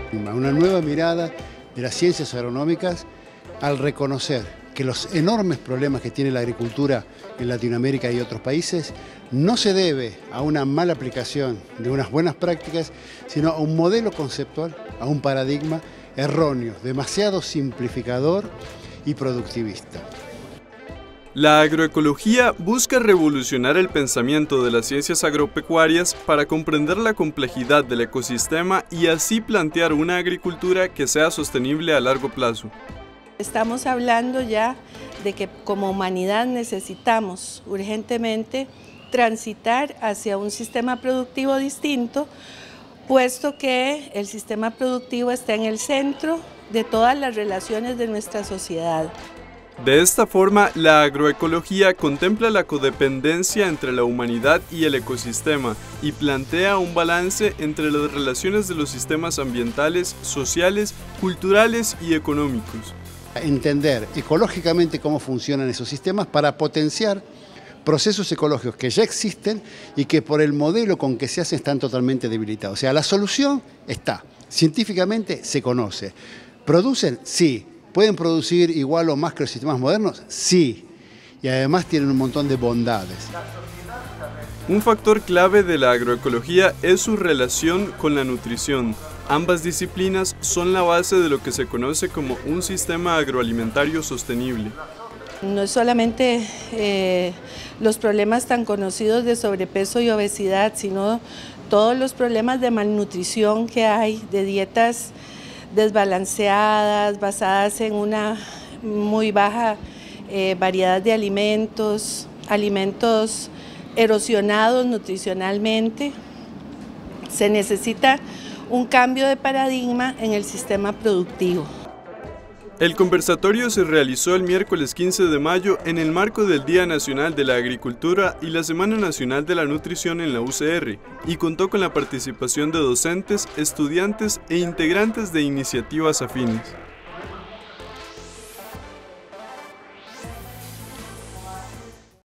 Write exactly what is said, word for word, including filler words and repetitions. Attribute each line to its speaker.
Speaker 1: Una nueva mirada de las ciencias agronómicas al reconocer que los enormes problemas que tiene la agricultura en Latinoamérica y otros países no se debe a una mala aplicación de unas buenas prácticas, sino a un modelo conceptual, a un paradigma erróneo, demasiado simplificador y productivista.
Speaker 2: La agroecología busca revolucionar el pensamiento de las ciencias agropecuarias para comprender la complejidad del ecosistema y así plantear una agricultura que sea sostenible a largo plazo.
Speaker 3: Estamos hablando ya de que como humanidad necesitamos urgentemente transitar hacia un sistema productivo distinto, puesto que el sistema productivo está en el centro de todas las relaciones de nuestra sociedad.
Speaker 2: De esta forma, la agroecología contempla la codependencia entre la humanidad y el ecosistema y plantea un balance entre las relaciones de los sistemas ambientales, sociales, culturales y económicos.
Speaker 1: Entender ecológicamente cómo funcionan esos sistemas para potenciar procesos ecológicos que ya existen y que por el modelo con que se hacen están totalmente debilitados. O sea, la solución está, científicamente se conoce. ¿Producen? Sí. ¿Pueden producir igual o más que los sistemas modernos? Sí. Y además tienen un montón de bondades.
Speaker 2: Un factor clave de la agroecología es su relación con la nutrición. Ambas disciplinas son la base de lo que se conoce como un sistema agroalimentario sostenible.
Speaker 3: No es solamente eh, los problemas tan conocidos de sobrepeso y obesidad, sino todos los problemas de malnutrición que hay, de dietas desbalanceadas, basadas en una muy baja eh, variedad de alimentos, alimentos erosionados nutricionalmente. Se necesita un cambio de paradigma en el sistema productivo.
Speaker 2: El conversatorio se realizó el miércoles quince de mayo en el marco del Día Nacional de la Agricultura y la Semana Nacional de la Nutrición en la U C R y contó con la participación de docentes, estudiantes e integrantes de iniciativas afines.